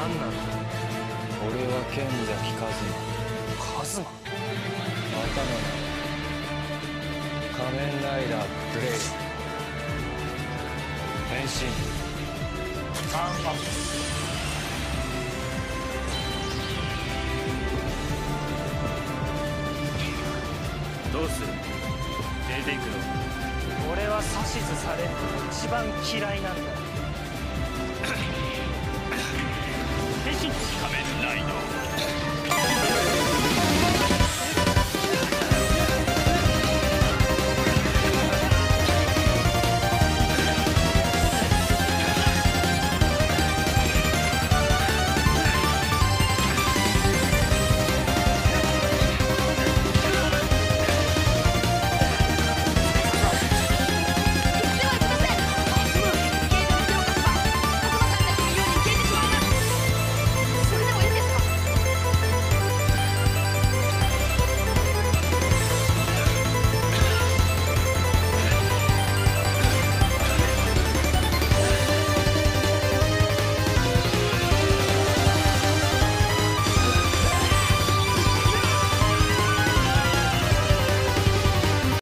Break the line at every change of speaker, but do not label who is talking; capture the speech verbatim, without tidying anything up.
何なんだ。
俺は剣崎一馬。
カズマ。
またの名仮面ライダーブレイド。変身。
あんま
どうする？出ていくの？
俺は指図されるのが一番嫌いなんだよ。